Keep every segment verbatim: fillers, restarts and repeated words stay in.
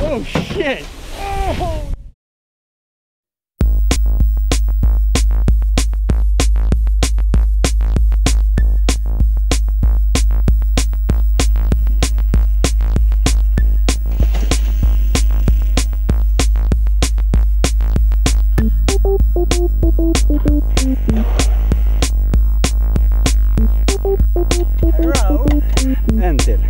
Oh shit! Oh. En till.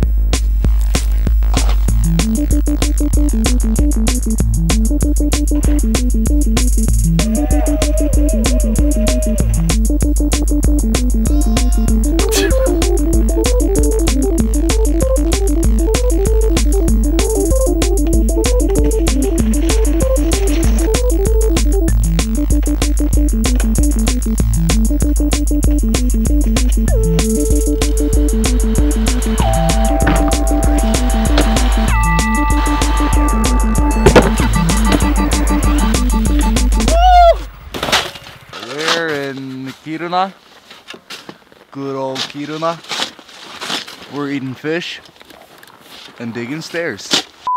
Kiruna, good old Kiruna. We're eating fish and digging stairs.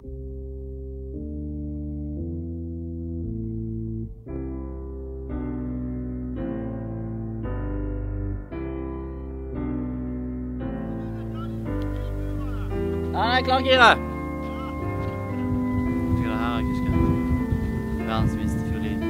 Nei, klar, Kire. Fyrer her, Kuske. Verdens minste fiolin.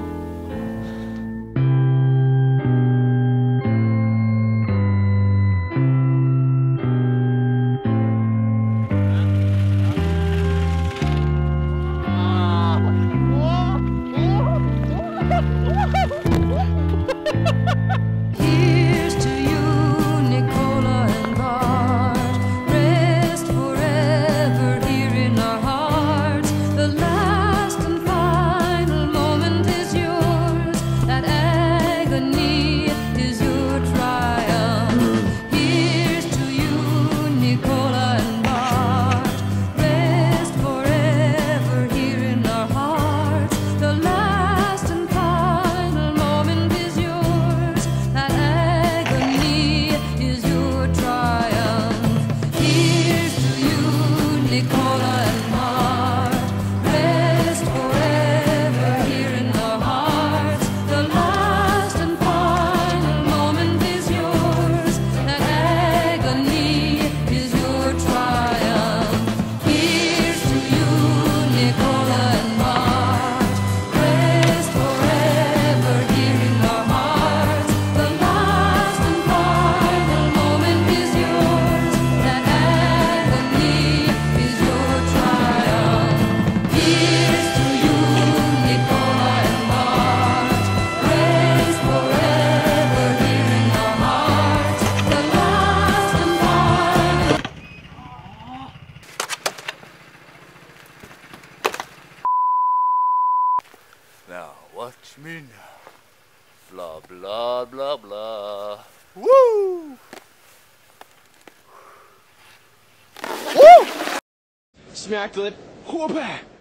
Now watch me now. Blah blah blah blah. Woo! Smack lip. Whoop!